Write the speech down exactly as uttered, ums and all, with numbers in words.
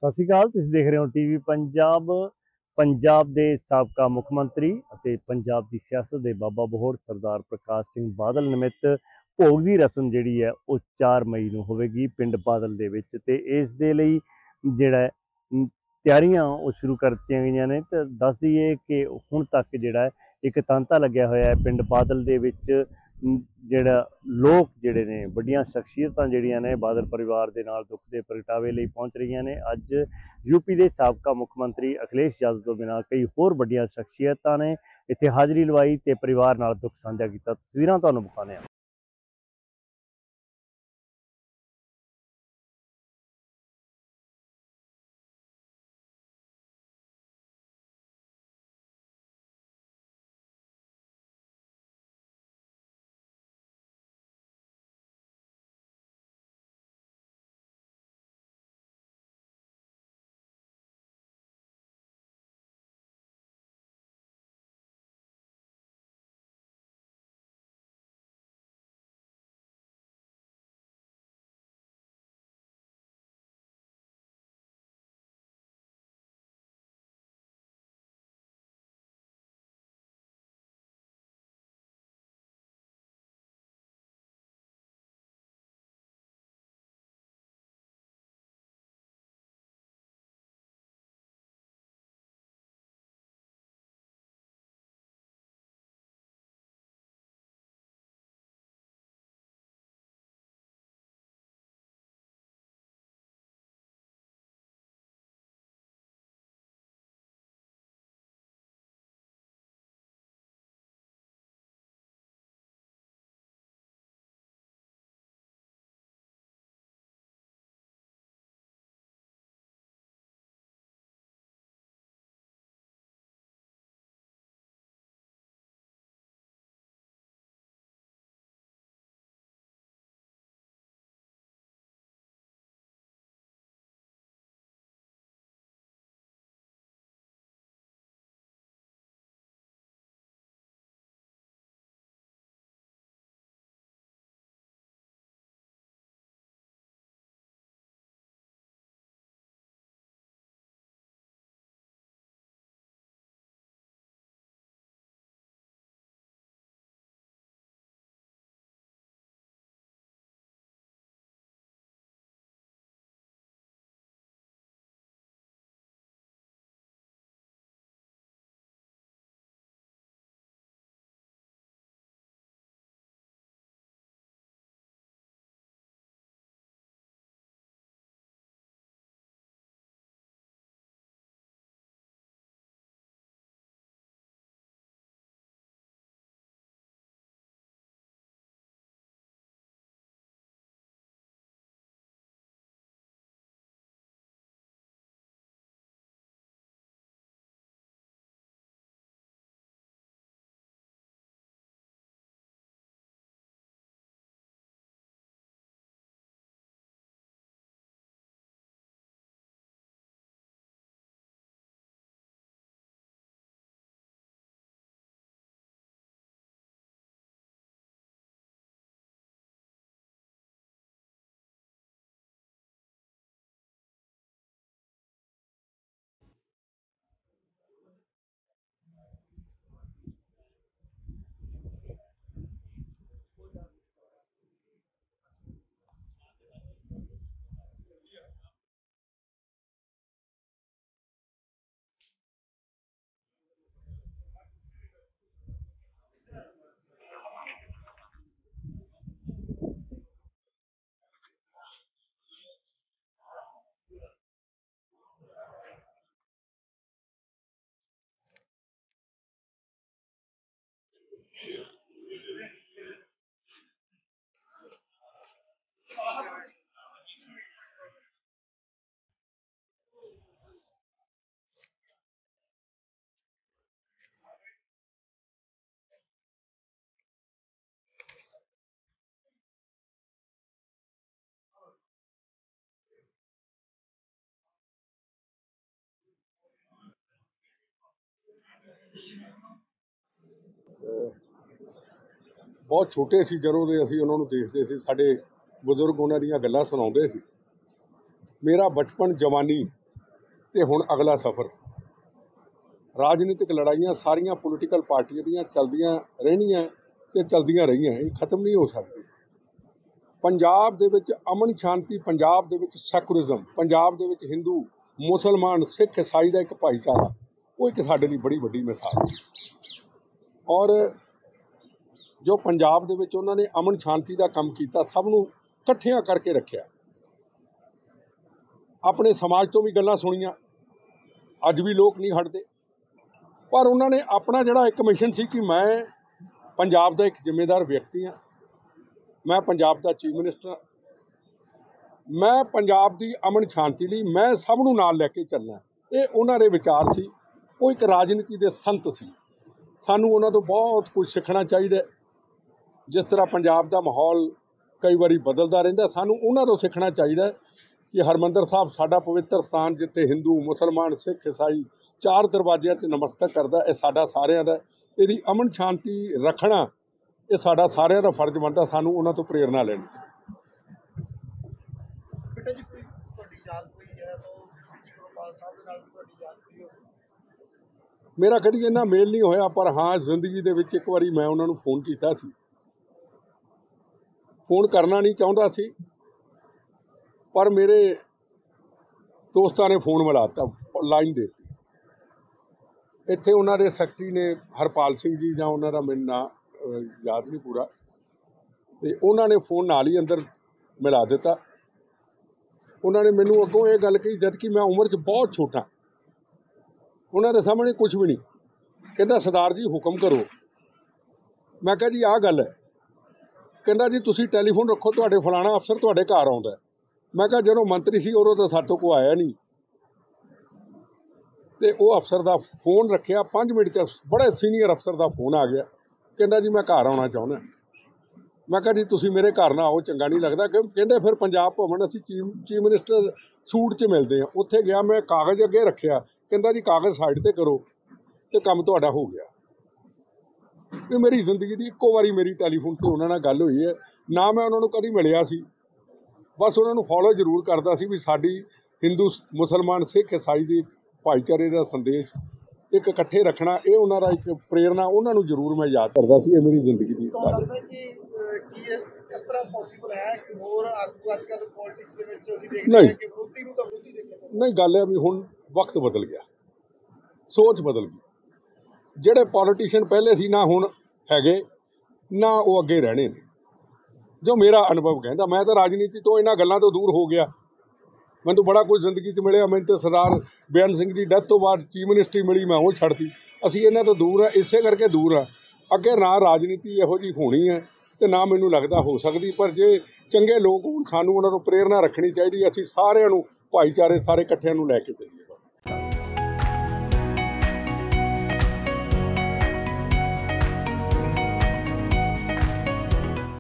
ਸਤਿ ਸ਼੍ਰੀ ਅਕਾਲ। ਤੁਸੀਂ ਦੇਖ ਰਹੇ ਹੋ ਟੀਵੀ ਪੰਜਾਬ। ਪੰਜਾਬ ਦੇ ਸਾਬਕਾ ਮੁੱਖ ਮੰਤਰੀ ਅਤੇ ਪੰਜਾਬ ਦੀ ਸਿਆਸਤ ਦੇ ਬਾਬਾ ਬੋਹੜ ਸਰਦਾਰ ਪ੍ਰਕਾਸ਼ ਸਿੰਘ ਬਾਦਲ ਨਿਮਿਤ ਭੋਗ ਦੀ ਰਸਮ ਜਿਹੜੀ ਹੈ ਉਹ ਚਾਰ ਮਈ ਨੂੰ ਹੋਵੇਗੀ ਪਿੰਡ ਬਾਦਲ ਦੇ ਵਿੱਚ। ਤੇ ਇਸ ਦੇ ਲਈ ਜਿਹੜਾ ਤਿਆਰੀਆਂ ਉਹ ਸ਼ੁਰੂ ਕਰ ਦਿੱਤੀਆਂ ਗਈਆਂ ਨੇ। ਤੇ ਦੱਸ ਦਈਏ ਕਿ ਹੁਣ ਤੱਕ ਜਿਹੜਾ ਇੱਕ ਤਾਂਤਾ ਲੱਗਿਆ ਹੋਇਆ ਹੈ ਪਿੰਡ ਬਾਦਲ ਦੇ ਵਿੱਚ। ਜਿਹੜਾ ਲੋਕ ਜਿਹੜੇ ਨੇ ਵੱਡੀਆਂ ਸ਼ਖਸੀਅਤਾਂ ਜਿਹੜੀਆਂ ਨੇ ਬਾਦਲ ਪਰਿਵਾਰ ਦੇ ਨਾਲ ਦੁੱਖ ਦੇ ਪ੍ਰਗਟਾਵੇ ਲਈ ਪਹੁੰਚ ਰਹੀਆਂ ਨੇ। ਅੱਜ ਯੂਪੀ ਦੇ ਸਾਬਕਾ ਮੁੱਖ ਮੰਤਰੀ ਅਖਿਲੇਸ਼ ਯਾਦਵ ਤੋਂ ਬਿਨਾਂ ਕਈ ਹੋਰ ਵੱਡੀਆਂ ਸ਼ਖਸੀਅਤਾਂ ਨੇ ਇੱਥੇ ਹਾਜ਼ਰੀ ਲਵਾਈ ਤੇ ਪਰਿਵਾਰ ਨਾਲ ਦੁੱਖ ਸਾਂਝਾ ਕੀਤਾ। ਤਸਵੀਰਾਂ ਤੁਹਾਨੂੰ ਵਿਖਾਉਂਦੇ ਹਾਂ। बहुत छोटे सी ਜਦੋਂ ਦੇ ਅਸੀਂ ਉਹਨਾਂ ਨੂੰ ਦੇਖਦੇ ਸੀ। ਸਾਡੇ ਬਜ਼ੁਰਗ ਉਹਨਾਂ ਦੀਆਂ ਗੱਲਾਂ ਸੁਣਾਉਂਦੇ ਸੀ। ਮੇਰਾ ਬਚਪਨ ਜਵਾਨੀ ਤੇ ਹੁਣ ਅਗਲਾ ਸਫ਼ਰ। ਰਾਜਨੀਤਿਕ ਲੜਾਈਆਂ ਸਾਰੀਆਂ ਪੋਲੀਟੀਕਲ ਪਾਰਟੀਆਂ ਦੀਆਂ ਚੱਲਦੀਆਂ ਰਹਿਣੀਆਂ ਤੇ ਚੱਲਦੀਆਂ ਰਹੀਆਂ, ਇਹ ਖਤਮ ਨਹੀਂ ਹੋ ਸਕਦੀ। ਪੰਜਾਬ ਦੇ ਵਿੱਚ ਅਮਨ ਸ਼ਾਂਤੀ, ਪੰਜਾਬ ਦੇ ਵਿੱਚ ਸੈਕੂਲਰਿਜ਼ਮ, ਪੰਜਾਬ ਦੇ ਵਿੱਚ ਹਿੰਦੂ ਮੁਸਲਮਾਨ ਸਿੱਖ ਈਸਾਈ ਦਾ ਇੱਕ ਭਾਈਚਾਰਾ, ਉਹ ਇੱਕ ਸਾਡੇ ਲਈ ਬੜੀ ਵੱਡੀ ਮਿਸਾਲ ਸੀ। ਔਰ ਜੋ ਪੰਜਾਬ ਦੇ ਵਿੱਚ ਉਹਨਾਂ ਨੇ ਅਮਨ ਸ਼ਾਂਤੀ ਦਾ ਕੰਮ ਕੀਤਾ, ਸਭ ਨੂੰ ਇਕੱਠਿਆਂ ਕਰਕੇ ਰੱਖਿਆ। ਆਪਣੇ ਸਮਾਜ ਤੋਂ ਵੀ ਗੱਲਾਂ ਸੁਣੀਆਂ, ਅੱਜ ਵੀ ਲੋਕ ਨਹੀਂ ਹਟਦੇ, ਪਰ ਉਹਨਾਂ ਨੇ ਆਪਣਾ ਜਿਹੜਾ ਇੱਕ ਮਿਸ਼ਨ ਸੀ ਕਿ ਮੈਂ ਪੰਜਾਬ ਦਾ ਇੱਕ ਜ਼ਿੰਮੇਦਾਰ ਵਿਅਕਤੀ ਹਾਂ, ਮੈਂ ਪੰਜਾਬ ਦਾ ਚੀਫ ਮਿਨਿਸਟਰ, ਮੈਂ ਪੰਜਾਬ ਦੀ ਅਮਨ ਸ਼ਾਂਤੀ ਲਈ ਮੈਂ ਸਭ ਨੂੰ ਨਾਲ ਲੈ ਕੇ ਚੱਲਣਾ। ਇਹ ਉਹਨਾਂ ਦੇ ਵਿਚਾਰ ਸੀ। ਉਹ ਇੱਕ ਰਾਜਨੀਤੀ ਦੇ ਸੰਤ ਸੀ। ਸਾਨੂੰ ਉਹਨਾਂ ਤੋਂ ਬਹੁਤ ਕੁਝ ਸਿੱਖਣਾ ਚਾਹੀਦਾ। ਜਿਸ ਤਰ੍ਹਾਂ ਪੰਜਾਬ ਦਾ ਮਾਹੌਲ ਕਈ ਵਾਰੀ ਬਦਲਦਾ ਰਹਿੰਦਾ, ਸਾਨੂੰ ਉਹਨਾਂ ਤੋਂ ਸਿੱਖਣਾ ਚਾਹੀਦਾ ਕਿ ਹਰਿਮੰਦਰ ਸਾਹਿਬ ਸਾਡਾ ਪਵਿੱਤਰ ਸਥਾਨ, ਜਿੱਥੇ ਹਿੰਦੂ ਮੁਸਲਮਾਨ ਸਿੱਖ ਈਸਾਈ ਚਾਰ ਦਰਵਾਜ਼ਿਆਂ 'ਚ ਨਮਸਤਕ ਕਰਦਾ, ਇਹ ਸਾਡਾ ਸਾਰਿਆਂ ਦਾ। ਇਹਦੀ ਅਮਨ ਸ਼ਾਂਤੀ ਰੱਖਣਾ ਇਹ ਸਾਡਾ ਸਾਰਿਆਂ ਦਾ ਫਰਜ਼ ਬਣਦਾ। ਸਾਨੂੰ ਉਹਨਾਂ ਤੋਂ ਪ੍ਰੇਰਨਾ ਲੈਣੀ। ਬੇਟਾ ਜੀ, ਕੋਈ ਤੁਹਾਡੀ ਯਾਦ ਕੋਈ ਹੈ ਤਾਂ ਗੁਰਪਾਲ ਸਾਹਿਬ ਦੇ ਨਾਲ ਤੁਹਾਡੀ ਯਾਦ ਕੋਈ ਹੋ? ਮੇਰਾ ਕਦੀ ਇੰਨਾ ਮੇਲ ਨਹੀਂ ਹੋਇਆ, ਪਰ ਹਾਂ ਜ਼ਿੰਦਗੀ ਦੇ ਵਿੱਚ ਇੱਕ ਵਾਰੀ ਮੈਂ ਉਹਨਾਂ ਨੂੰ ਫੋਨ ਕੀਤਾ ਸੀ। ਫੋਨ ਕਰਨਾ ਨਹੀਂ ਚਾਹੁੰਦਾ ਸੀ, ਪਰ ਮੇਰੇ ਦੋਸਤਾਂ ਨੇ ਫੋਨ ਮਿਲਾ ਦਿੱਤਾ, ਲਾਈਨ ਦੇ ਦਿੱਤੀ। ਇੱਥੇ ਉਹਨਾਂ ਦੇ ਸੈਕਟਰੀ ਨੇ ਹਰਪਾਲ ਸਿੰਘ ਜੀ, ਜਾਂ ਉਹਨਾਂ ਦਾ ਮੈਨੂੰ ਨਾਂ ਯਾਦ ਨਹੀਂ ਪੂਰਾ, ਅਤੇ ਉਹਨਾਂ ਨੇ ਫੋਨ ਨਾਲ ਹੀ ਅੰਦਰ ਮਿਲਾ ਦਿੱਤਾ। ਉਹਨਾਂ ਨੇ ਮੈਨੂੰ ਅੱਗੋਂ ਇਹ ਗੱਲ ਕਹੀ, ਜਦ ਕਿ ਮੈਂ ਉਮਰ 'ਚ ਬਹੁਤ ਛੋਟਾ, ਉਹਨਾਂ ਦੇ ਸਾਹਮਣੇ ਕੁਛ ਵੀ ਨਹੀਂ। ਕਹਿੰਦਾ ਸਰਦਾਰ ਜੀ ਹੁਕਮ ਕਰੋ। ਮੈਂ ਕਿਹਾ ਜੀ ਆਹ ਗੱਲ ਹੈ। ਕਹਿੰਦਾ ਜੀ ਤੁਸੀਂ ਟੈਲੀਫੋਨ ਰੱਖੋ, ਤੁਹਾਡੇ ਫਲਾਣਾ ਅਫਸਰ ਤੁਹਾਡੇ ਘਰ ਆਉਂਦਾ। ਮੈਂ ਕਿਹਾ ਜਦੋਂ ਮੰਤਰੀ ਸੀ ਉਦੋਂ ਤਾਂ ਸਾਡੇ ਤੋਂ ਕੋਈ ਆਇਆ ਨਹੀਂ। ਅਤੇ ਉਹ ਅਫਸਰ ਦਾ ਫੋਨ ਰੱਖਿਆ, ਪੰਜ ਮਿੰਟ 'ਚ ਬੜੇ ਸੀਨੀਅਰ ਅਫਸਰ ਦਾ ਫੋਨ ਆ ਗਿਆ। ਕਹਿੰਦਾ ਜੀ ਮੈਂ ਘਰ ਆਉਣਾ ਚਾਹੁੰਦਾ। ਮੈਂ ਕਿਹਾ ਜੀ ਤੁਸੀਂ ਮੇਰੇ ਘਰ ਨਾ ਆਓ, ਚੰਗਾ ਨਹੀਂ ਲੱਗਦਾ। ਕਿ ਕਹਿੰਦੇ ਫਿਰ ਪੰਜਾਬ ਭਵਨ ਅਸੀਂ ਚੀਫ ਚੀਫ ਮਿਨਿਸਟਰ ਸੂਟ 'ਚ ਮਿਲਦੇ ਹਾਂ। ਉੱਥੇ ਗਿਆ, ਮੈਂ ਕਾਗਜ਼ ਅੱਗੇ ਰੱਖਿਆ। ਕਹਿੰਦਾ ਜੀ ਕਾਗਜ਼ ਸਾਈਡ 'ਤੇ ਕਰੋ ਅਤੇ ਕੰਮ ਤੁਹਾਡਾ ਹੋ ਗਿਆ। ਇਹ ਮੇਰੀ ਜ਼ਿੰਦਗੀ ਦੀ ਇੱਕੋ ਵਾਰੀ ਮੇਰੀ ਟੈਲੀਫੋਨ 'ਤੇ ਉਹਨਾਂ ਨਾਲ ਗੱਲ ਹੋਈ ਹੈ। ਨਾ ਮੈਂ ਉਹਨਾਂ ਨੂੰ ਕਦੀ ਮਿਲਿਆ ਸੀ, ਬਸ ਉਹਨਾਂ ਨੂੰ ਫੋਲੋ ਜ਼ਰੂਰ ਕਰਦਾ ਸੀ ਵੀ ਸਾਡੀ ਹਿੰਦੂ ਮੁਸਲਮਾਨ ਸਿੱਖ ਈਸਾਈ ਦੀ ਭਾਈਚਾਰੇ ਦਾ ਸੰਦੇਸ਼ ਇੱਕ ਇਕੱਠੇ ਰੱਖਣਾ, ਇਹ ਉਹਨਾਂ ਦਾ ਇੱਕ ਪ੍ਰੇਰਨਾ, ਉਹਨਾਂ ਨੂੰ ਜ਼ਰੂਰ ਮੈਂ ਯਾਦ ਕਰਦਾ ਸੀ। ਇਹ ਮੇਰੀ ਜ਼ਿੰਦਗੀ ਦੀ ਤੁਹਾਨੂੰ ਲੱਗਦਾ ਕਿ ਕੀ ਇਸ ਤਰ੍ਹਾਂ ਪੋਸੀਬਲ ਹੈ ਕਿ ਹੋਰ ਆਗੂ ਅੱਜ ਕੱਲ੍ਹ ਪੋਲੀਟਿਕਸ ਦੇ ਵਿੱਚ ਅਸੀਂ ਦੇਖਦੇ ਹਾਂ ਕਿ ਵਿਰੋਧੀ ਨੂੰ ਤਾਂ ਵਿਰੋਧੀ ਦੇਖਿਆ ਜਾਂਦਾ? ਨਹੀਂ, ਗੱਲ ਹੈ ਵੀ ਹੁਣ ਵਕਤ ਬਦਲ ਗਿਆ, ਸੋਚ ਬਦਲ ਗਈ। ਜਿਹੜੇ ਪੋਲੀਟੀਸ਼ੀਅਨ ਪਹਿਲੇ ਸੀ, ਨਾ ਹੁਣ ਹੈਗੇ, ਨਾ ਉਹ ਅੱਗੇ ਰਹਿਣੇ ਨੇ, ਜੋ ਮੇਰਾ ਅਨੁਭਵ ਕਹਿੰਦਾ। ਮੈਂ ਤਾਂ ਰਾਜਨੀਤੀ ਤੋਂ ਇਹਨਾਂ ਗੱਲਾਂ ਤੋਂ ਦੂਰ ਹੋ ਗਿਆ। ਮੈਨੂੰ ਬੜਾ ਕੁਝ ਜ਼ਿੰਦਗੀ 'ਚ ਮਿਲਿਆ। ਮੈਨੂੰ ਤਾਂ ਸਰਦਾਰ ਬੇਅੰਤ ਸਿੰਘ ਦੀ ਡੈਥ ਤੋਂ ਬਾਅਦ ਚੀਫ ਮਿਨਿਸਟਰੀ ਮਿਲੀ, ਮੈਂ ਉਹ ਛੱਡਤੀ। ਅਸੀਂ ਇਹਨਾਂ ਤੋਂ ਦੂਰ ਹਾਂ, ਇਸੇ ਕਰਕੇ ਦੂਰ ਹਾਂ। ਅੱਗੇ ਨਾ ਰਾਜਨੀਤੀ ਇਹੋ ਜਿਹੀ ਹੋਣੀ ਹੈ ਅਤੇ ਨਾ ਮੈਨੂੰ ਲੱਗਦਾ ਹੋ ਸਕਦੀ, ਪਰ ਜੇ ਚੰਗੇ ਲੋਕ ਹੋਣ, ਸਾਨੂੰ ਉਹਨਾਂ ਨੂੰ ਪ੍ਰੇਰਨਾ ਰੱਖਣੀ ਚਾਹੀਦੀ। ਅਸੀਂ ਸਾਰਿਆਂ ਨੂੰ ਭਾਈਚਾਰੇ ਸਾਰੇ ਇਕੱਠਿਆਂ ਨੂੰ ਲੈ ਕੇ ਚੱਲੀਏ।